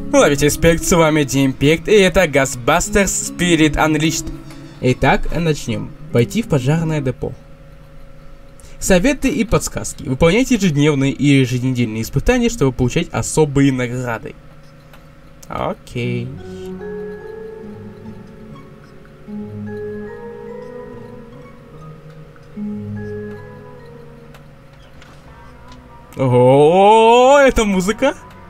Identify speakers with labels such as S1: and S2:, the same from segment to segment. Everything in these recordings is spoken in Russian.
S1: Ловите Спект, с вами Димпект, и это Ghostbusters Spirit Unleashed. Итак, начнем. Пойти в пожарное депо. Советы и подсказки. Выполняйте ежедневные и еженедельные испытания, чтобы получать особые награды. Окей. О, это музыка?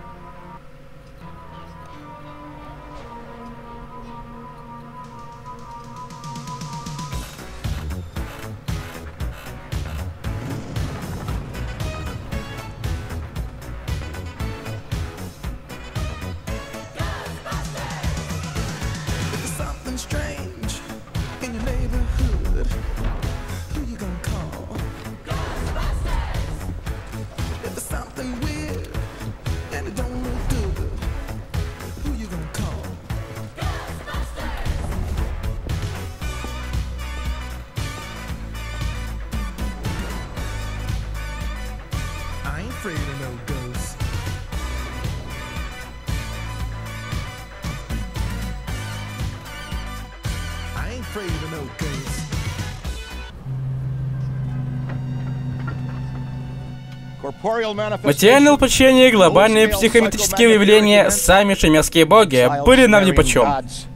S1: Материальное воплощение, глобальные психометрические явления, сами шумерские боги были нам нипочем.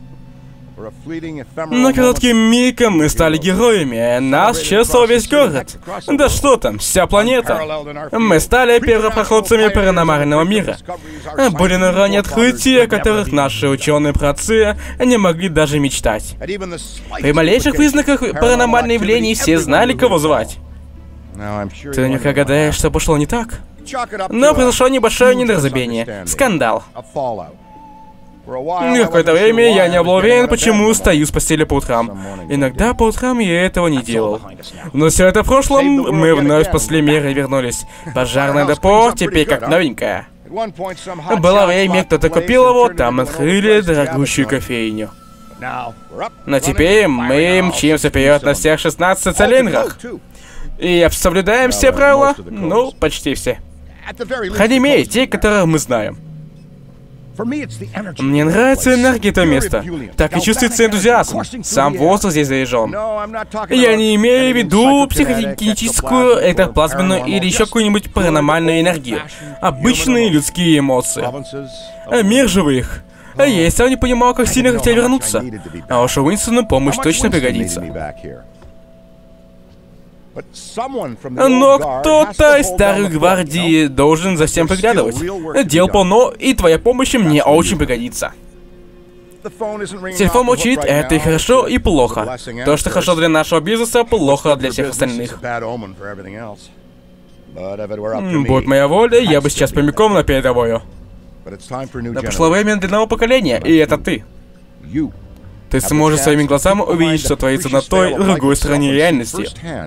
S1: На короткий миг мы стали героями, нас чествовал весь город. Да что там, вся планета. Мы стали первопроходцами паранормального мира. Были на грани открытий, о которых наши ученые-праотцы не могли даже мечтать. При малейших признаках паранормальных явлений все знали, кого звать. Ты наверняка гадаешь, что пошло не так? Но произошло небольшое недоразумение. Скандал. Какое-то время я не был уверен, почему стою с постели по утрам. Иногда по утрам я этого не делал. Но все это в прошлом, мы вновь после меры вернулись. Пожарное депо теперь как новенькое. Было время, кто-то купил его, там открыли дорогущую кофейню. Но теперь мы мчимся вперед на всех 16 цилиндрах. И соблюдаем все правила? Ну, почти все. По крайней мере, те, которые мы знаем. Мне нравится энергия этого места. Так и чувствуется энтузиазм. Сам воздух здесь заряжен. Я не имею в виду психокинетическую, эктоплазменную или еще какую-нибудь паранормальную энергию. Обычные людские эмоции. Мир живых. Я сам не понимал, как сильно хотел вернуться. А уж Уинстону помощь точно пригодится. Но кто-то из старой гвардии должен за всем приглядывать. Дел полно, и твоя помощь мне очень пригодится. Телефон молчит, это и хорошо, и плохо. То, что хорошо для нашего бизнеса, плохо для всех остальных. Будь моя воля, я бы сейчас прямиком на передовую. Но пришло время для нового поколения, и это ты. Ты сможешь своими глазами увидеть, что творится на той, другой стороне реальности.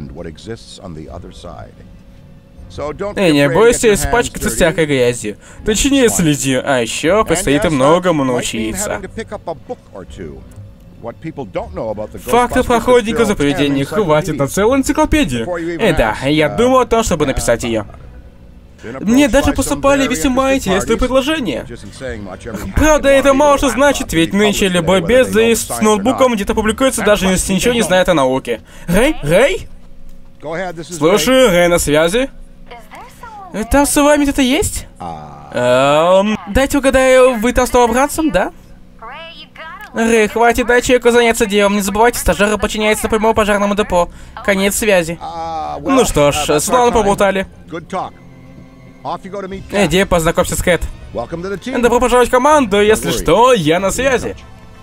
S1: И не бойся испачкаться всякой грязью. Точнее, следи, а еще предстоит многому научиться. Фактов охотников за поведением хватит на целую энциклопедию. Да, я думал о том, чтобы написать ее. Мне даже поступали весьма интересные предложения. Правда, это мало что значит, ведь нынче любой бездарь с ноутбуком где-то публикуется, даже если ничего не знает о науке. Рэй? Рэй? Слушаю, Рэй на связи. Там с вами кто-то есть? Дайте угадаю, вы там с новобранцем, да? Рэй, хватит, дай человеку заняться делом. Не забывайте, стажеры подчиняются напрямую пожарному депо. Конец связи. Ну что ж, славно поболтали. Иди, познакомься с Кэт. Добро пожаловать в команду, если что, я на связи.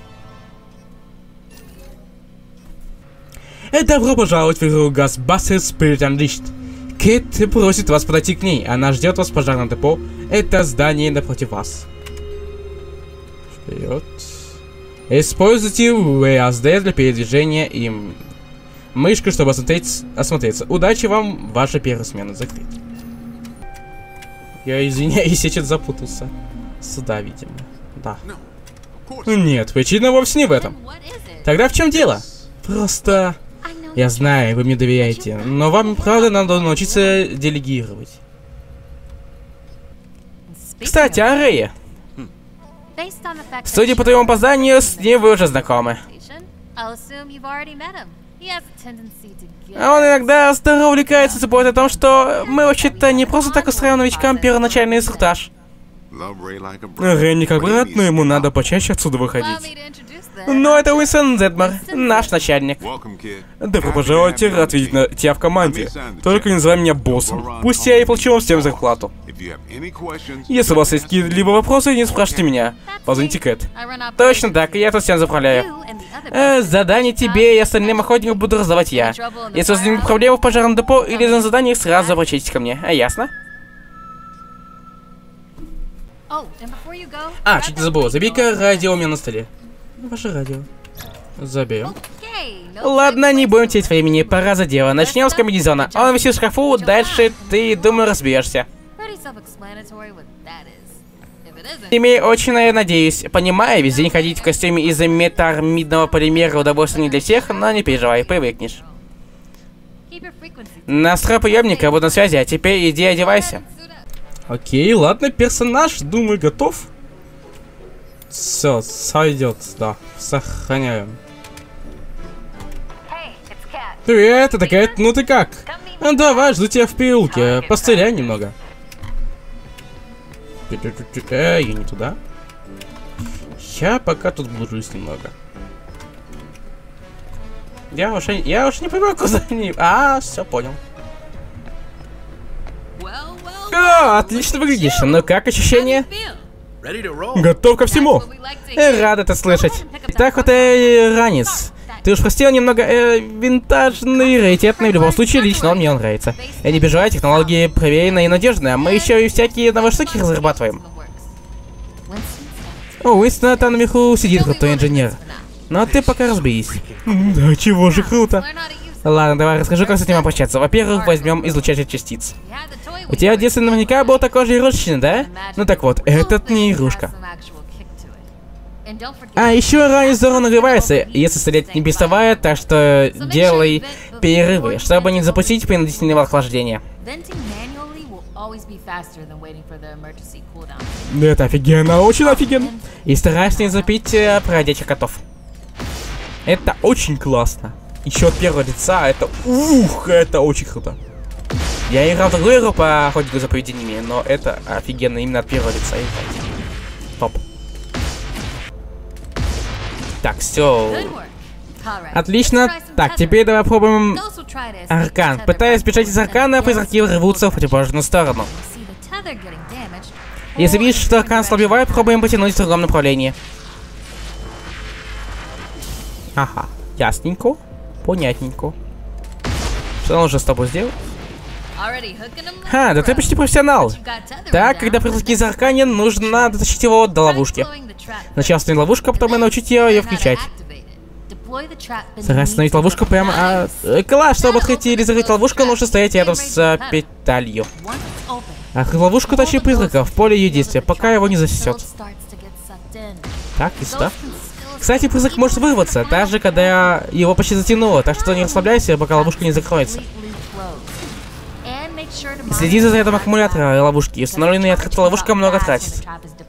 S1: Добро пожаловать в игру Ghostbusters Spirit Unleashed. Кэт просит вас подойти к ней, она ждет вас в пожарном депо. Это здание напротив вас. Вперед. Используйте WASD для передвижения и мышку, чтобы осмотреться. Удачи вам, ваша первая смена закрыта. Я извиняюсь, я что-то запутался. Сюда, видимо. Да. Нет, причина вовсе не в этом. Тогда в чем дело? Просто... Я знаю, вы мне доверяете, но вам, правда, надо научиться делегировать. Кстати, о Рэе. Судя по твоему опозданию, с ним вы уже знакомы. Он иногда здорово увлекается и забывает о том, что мы вообще-то не просто так устраиваем новичкам первоначальный инструктаж. Ренни как брат, но ему надо почаще отсюда выходить. Но это Уинстон Зедмар, наш начальник. Добро пожаловать, рад видеть тебя в команде. Только не называй меня боссом. Пусть я и плачу вам всем зарплату. Если у вас есть какие-либо вопросы, не спрашивайте меня. Позвоните Кэт. Точно так, я тут всем заправляю. Задание тебе и остальным охотникам буду раздавать я. Если возникнут проблемы в пожарном депо или на заданиях, сразу обращайтесь ко мне. Ясно? Чуть не забыл. Забей-ка радио у меня на столе. Ваше радио. Заберем. Ладно, не будем терять времени, пора за дело. Начнем с комбинезона. Он висит в шкафу, дальше ты, думаю, разберешься. Имею очень надеюсь. Понимаю, везде не ходить в костюме из-за метармидного полимера удовольствие не для всех, но не переживай, привыкнешь. Настрой приемника, буду на связи, а теперь иди одевайся. Окей, ладно, персонаж, думаю, готов. Все, сойдет, да. Сохраняем. Привет, это Кэт, ну ты как? Давай, жду тебя в переулке, постреляй немного. Я не туда. Я пока тут блужусь немного. Я уж не понимаю, куда они. Все понял. Отлично выглядишь. Ну как ощущения? Готов ко всему. Рад это слышать. Так вот и ранец. Ты уж простил немного винтажный, раритетный, в любом случае, лично он мне нравится. Я не переживай, технологии проверенные и надежные, а мы еще и всякие новые штуки разрабатываем. Уинстон там наверху сидит крутой инженер. Но ты пока разберись. Да чего же круто. Ладно, давай расскажу, как с этим обращаться. Во-первых, возьмем излучатель частиц. У тебя в детстве наверняка был такой же игрушечный, да? Ну так вот, этот не игрушка. Еще ранее здорово нагревается, если стрелять не переставая, так что делай перерывы, чтобы не запустить принудительного охлаждения. Это офигенно, очень офигенно. И старайся не запить бродячих котов. Это очень классно. Еще от первого лица, это это очень круто. Я играл в другую игру по охотнику за привидениями, но это офигенно именно от первого лица. Топ. Так, все. Отлично. Так, теперь давай попробуем аркан. Пытаясь бежать из аркана, призраки рвутся в противоположную сторону. Если видишь, что аркан слабевает, пробуем потянуть в другом направлении. Ага, ясненько. Понятненько. Что он уже с тобой сделал? Да ты почти профессионал. Так, когда призраки из аркана, нужно дотащить его до ловушки. Сначала установить ловушку, а потом научить ее включать. Старайся установить ловушку прямо... Класс, чтобы открыть или закрыть ловушку, нужно стоять рядом с петалью. Открыть ловушку, тащи призрака в поле ее действия, пока его не засосет. Так, и сюда. Кстати, призрак может вырваться, даже когда его почти затянуло, так что не расслабляйся, пока ловушка не закроется. Следи за зарядом аккумулятора ловушки. Установленная и открытая ловушка много тратит.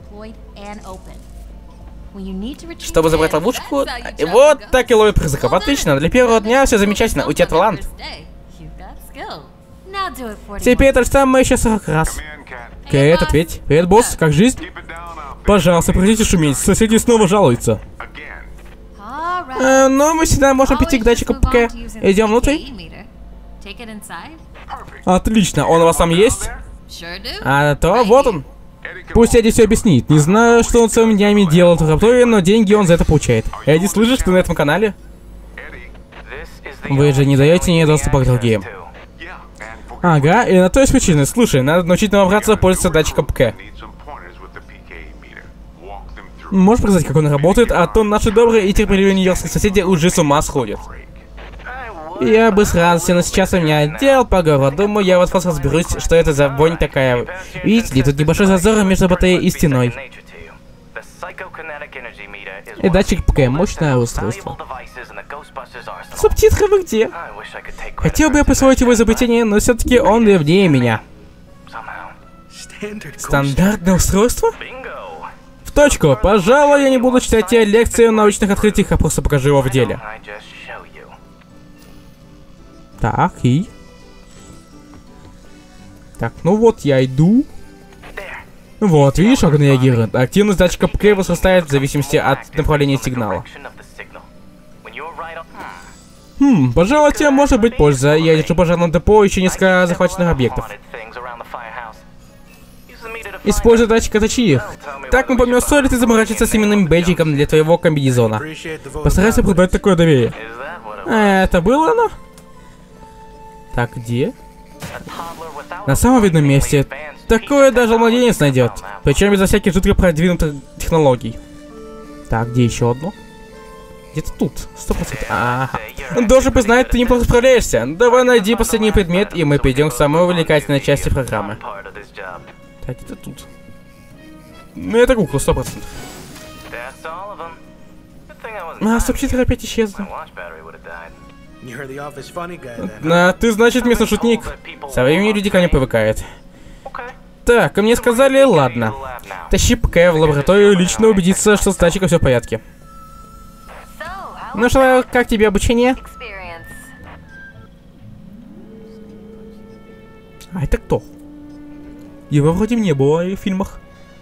S1: Чтобы забрать ловушку... Вот так и ловит призраков. Отлично, для первого дня все замечательно. У тебя талант. Теперь то же самое еще 40 раз. Кэт, ответь. Привет, босс, как жизнь? Пожалуйста, прекратите шуметь, соседи снова жалуются. Ну, мы всегда можем прийти к датчику ПК. Идем внутрь? Отлично, он у вас там есть? То вот он. Пусть Эдди все объяснит. Не знаю, что он целыми днями делал в лаборатории, но деньги он за это получает. Эдди, слышишь, ты на этом канале? Вы же не даете мне доступа к другим. Ага, и на то есть причина. Слушай, надо научить новобранца пользоваться датчиком ПК. Можешь показать, как он работает, а то наши добрые и терпеливые нью-йоркские соседи уже с ума сходят. Я бы с радостью, но сейчас у меня дел по городу. Думаю, я вот просто разберусь, что это за вонь такая. Видите ли, тут небольшой зазор между батареей и стеной. И датчик ПК, мощное устройство. Субтитры вы где? Хотел бы я присвоить его изобретение, но все-таки он древнее меня. Стандартное устройство? В точку. Пожалуй, я не буду читать тебе лекции о научных открытиях, а просто покажу его в деле. Так, и... Так, ну вот я иду. Вот, видишь, он реагирует. Активность датчика ПК возрастает в зависимости от направления сигнала. Пожалуй, тебе может быть польза. Я держу пожарном депо еще несколько захваченных объектов. Используй датчик, оточи их. Так мы поймем, стоит ли ты заморачиваться с именным бэджиком для твоего комбинезона. Постарайся продать такое доверие. Это было оно? Так, где? На самом видном месте. Такое даже младенец найдет. Причем безо всяких жутко продвинутых технологий. Так, где еще одно? Где-то тут. 100%. Ага. Должен признать, ты неплохо справляешься. Давай найди последний предмет, и мы перейдем к самой увлекательной части программы. Так, это тут. Ну, это кукла, 100%. Субтитры опять исчезли. Ты, значит, местный шутник. Со временем люди ко мне привыкают. Так, мне сказали, ладно. Тащи ПК в лабораторию, лично убедиться, что с датчиком все в порядке. Ну что, как тебе обучение? А это кто? Его вроде не было в фильмах.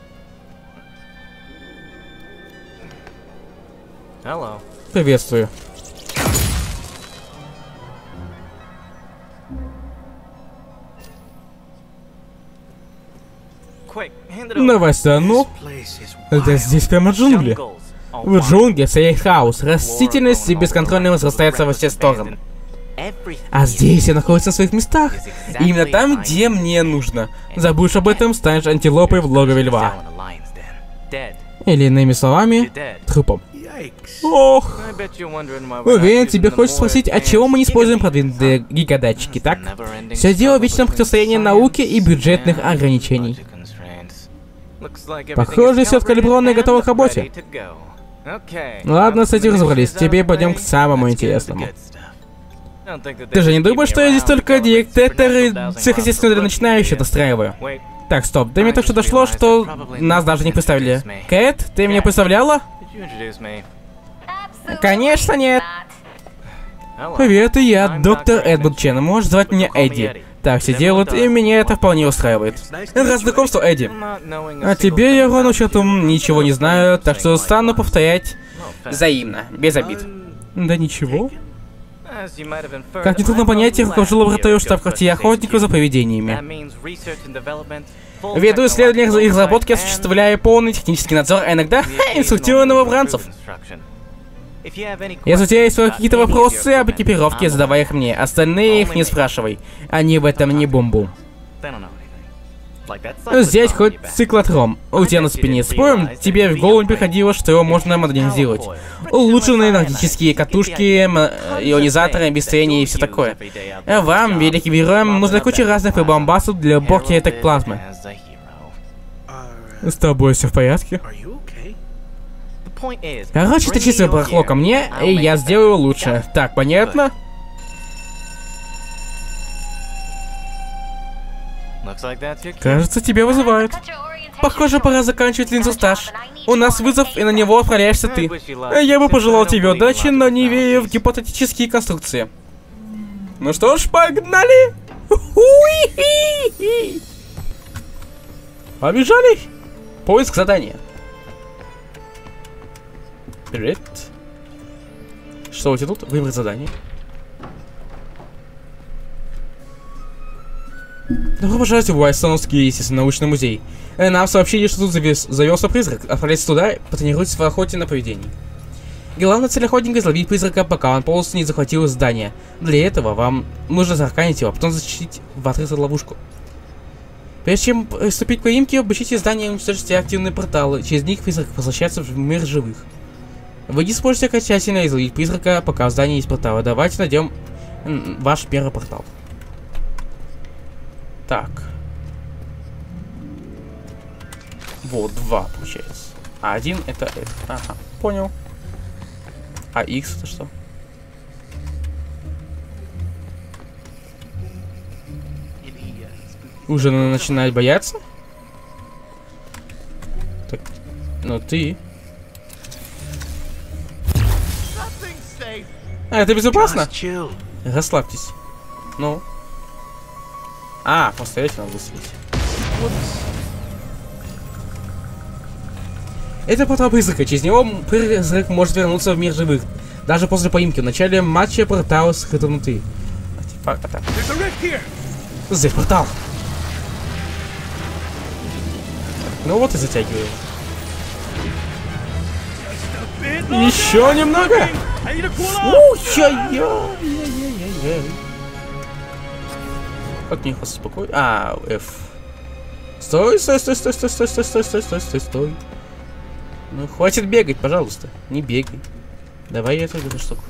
S1: Приветствую. Давай стану. Да здесь прямо джунгли. В джунглях стоит хаос. Растительность бесконтрольно возрастается во все стороны. А здесь я нахожусь на своих местах. Именно там, где мне нужно. Забудешь об этом, станешь антилопой в логове льва. Или иными словами, трупом. Ох. Уверен, тебе хочется спросить, отчего мы не используем продвинутые гигадатчики, так? Все дело в вечном противостоянии науки и бюджетных ограничений. Похоже, все откалибровано и готово к работе. Ладно, с этим разобрались. Теперь пойдем к самому интересному. Ты же не думаешь, что я здесь только диктаторы сверхъестественного для начинающих достраиваю? Так, стоп. До меня только что дошло, что нас даже не представили. Кэт, ты меня представляла? Конечно нет. Привет, и я, доктор Эдвард Чен. Можешь звать меня Эдди. Так все делают, и меня это вполне устраивает. Раз знакомство, Эдди. А тебе я ровно счетом ничего не знаю, так что стану повторять взаимно, без обид. Да ничего. Как нетрудно понять, я руковожу лабораторией штаб-квартиры охотников за привидениями. Веду исследования и разработки, осуществляя полный технический надзор, а иногда инструктирую новобранцев. Если у тебя есть какие-то вопросы об экипировке, задавай их мне. Остальные их не спрашивай. Они в этом не бум-бум. Взять хоть циклотрон. У тебя на спине. Спорим, тебе в голову не приходило, что его можно модернизировать. Улучшенные энергетические катушки, ионизаторы, обесценение и все такое. Вам, великим героям, нужна куча разных прибамбасов для уборки этой плазмы. С тобой все в порядке? Короче, ты чистое барахло ко мне, и я сделаю лучше. Так, понятно? Кажется, тебя вызывают. Похоже, пора заканчивать линзостаж. У нас вызов, и на него отправляешься ты. Я бы пожелал тебе удачи, но не верю в гипотетические конструкции. Ну что ж, погнали! Побежали! Поиск задания. Привет. Что у тебя тут? Выбрать задание. Добро пожаловать в Уайстоновский, естественно, научный музей. Нам сообщили, что тут завелся призрак. Отправляйтесь туда, потренируйтесь в охоте на привидений. Главная цель охотника — изловить призрака, пока он полностью не захватил здание. Для этого вам нужно зарканить его, а потом защитить в открытую ловушку. Прежде чем приступить к поимке, обыщите здание и уничтожите активные порталы. Через них призрак возвращается в мир живых. Вы не сможете окончательно изловить призрака, пока в здании есть порталы. Давайте найдем ваш первый портал. Так. Вот, 2 получается. А 1 это это. Ага, понял. А X это что? Уже начинает бояться? Так. Ну ты. А, это безопасно? Расслабьтесь. Ну. А, постоять надо высадить. Это портал призрака. Через него призрак может вернуться в мир живых. Даже после поимки. В начале матча портал скрыт внутри. Здесь портал. Ну вот и затягиваю. Еще немного. Как мне их успокоить? А, F. Стой. Ну, хватит бегать, пожалуйста. Не бегай. Давай я эту штуку.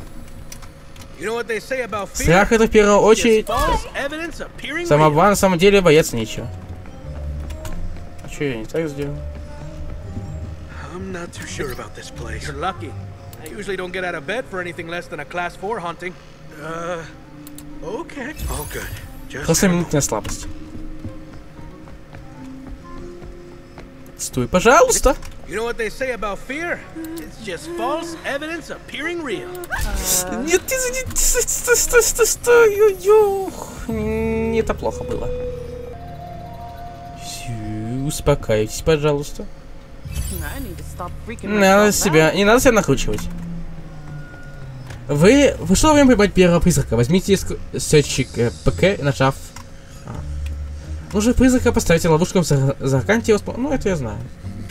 S1: Страх — это в первую очередь самообман, на самом деле бояться нечего. А что я не так сделал? Просто минутная слабость. Стой, пожалуйста. Нет, стой. Не это плохо было. Успокойтесь, пожалуйста. Надо себя, не надо себя накручивать. Вы что время поймать первого призрака? Возьмите счетчик ПК, нажав. Нужно призрака поставить ловушку в Зарканте. Ну, это я знаю.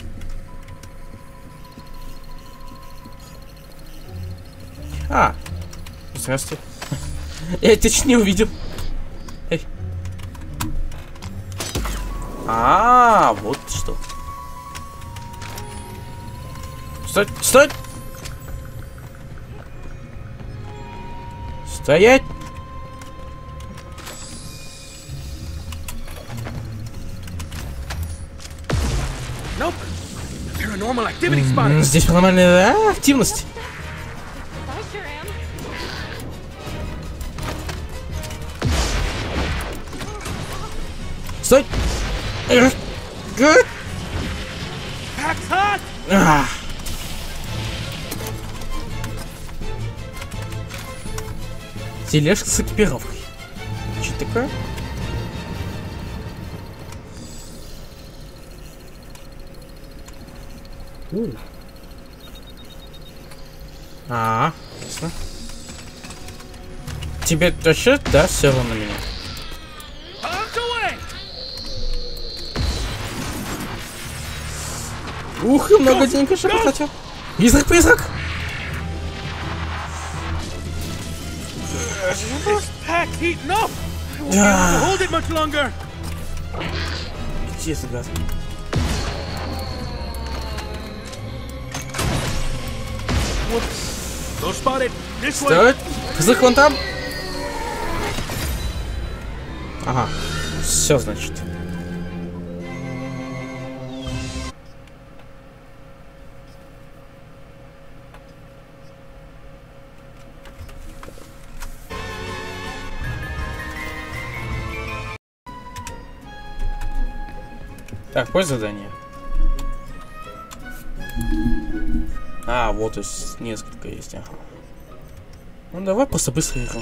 S1: А, здравствуйте. Я тебя чуть не увидел. Эй. А, вот что. Стой! Стоять! Здесь паранормальная активность. Стой! Тележка с экипировкой. Что такое? Ясно. Тебе точно, да, все равно на меня. Ух, и много денег еще потратил. Призрак! Где это газ? Стой! Призрак вон там! Ага. Все, значит. Так, какое задание? А, вот, то есть несколько есть, ага. Ну давай просто быстро игру.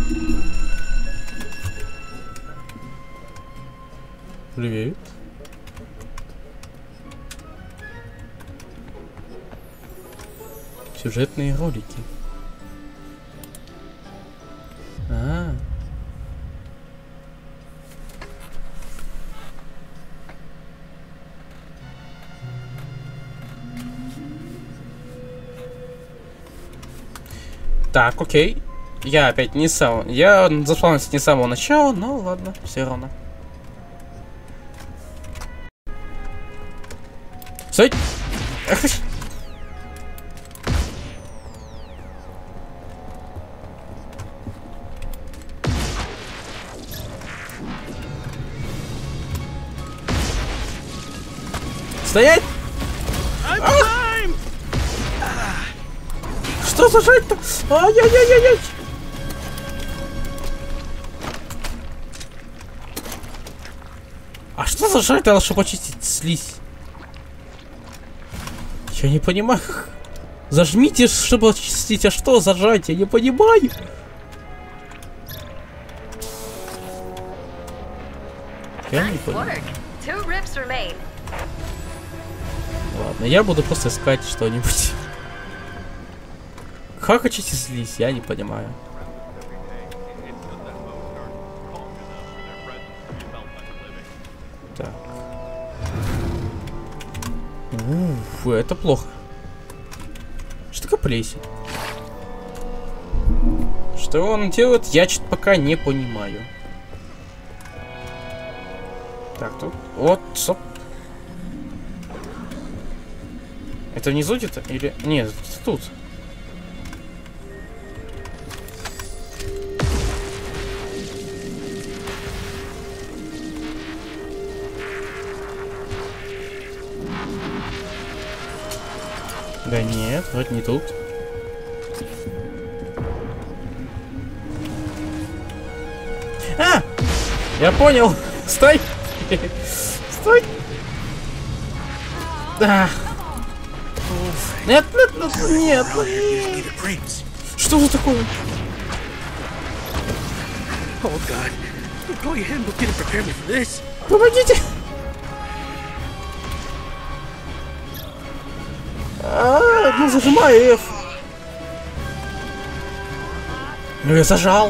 S1: Привет. Сюжетные ролики. Так, окей. Я опять не сам. Я заспавнился не с самого начала, но ладно, все равно. Стой! Ах ты! Стоять! Что за жать-то? Ай-яй-яй-яй-яй! А что за жать? Надо, чтобы очистить слизь. Я не понимаю. Зажмите, чтобы очистить, а что зажать? Я не понимаю. Я не понимаю. Ладно, я буду просто искать что-нибудь. Как очистить слизь? Я не понимаю. Так. Уф, это плохо. Что такое плесень? Что он делает, я что-то пока не понимаю. Так, тут... Вот, стоп. Это внизу где-то? Или... Нет, тут. Да нет, вроде не тут. А! Я понял! Стой! Стой! Да! Нет, нет, нет, нет! Что за такое? Помогите! Ну зажимай F. Ну я зажал.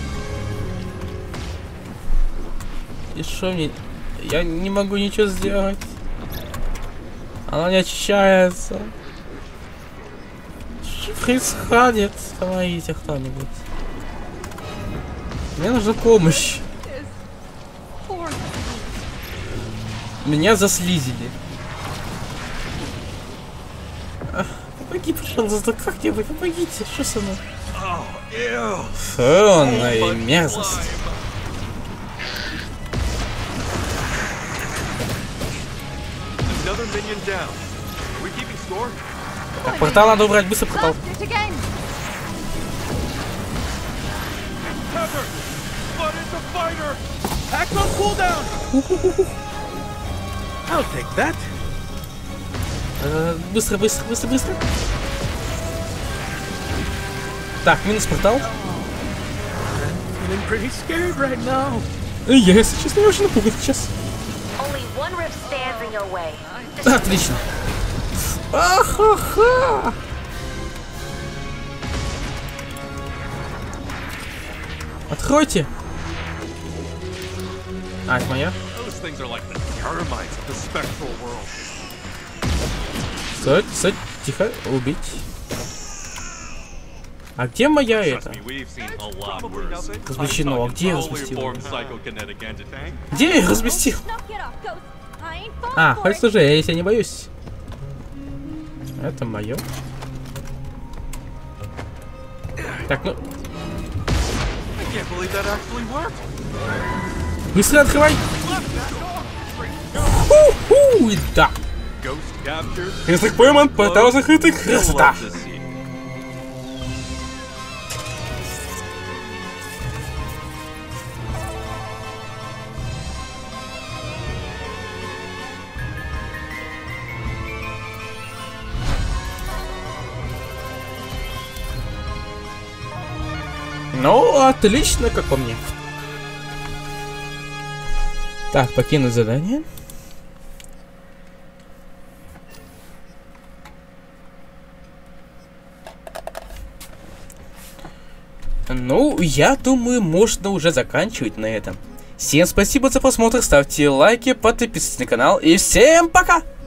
S1: И что мне? Я не могу ничего сделать. Она не очищается. Что происходит? Помогите кто-нибудь. Мне нужна помощь. Меня заслизили. Помоги, пожалуйста, как-нибудь помогите. Что со мной? Фонная мерзость. Так, портал надо убрать, быстро портал. Быстро, быстро, быстро, быстро. Так, минус портал. Я, если честно, очень напуган сейчас. Отлично. Ахаха. Откройте. А, это моя? Стой, стой, тихо, убить. А где моя это? Размещено, а где я разместил? Где я разместил? А, хоть слушай, я тебя не боюсь. Это мое. Так, ну... Быстро открывай! Ху-ху, да! Призрак пойман, портал закрытый, красота! Ну, отлично, как по мне. Так, покинуть задание. Ну, я думаю, можно уже заканчивать на этом. Всем спасибо за просмотр, ставьте лайки, подписывайтесь на канал и всем пока!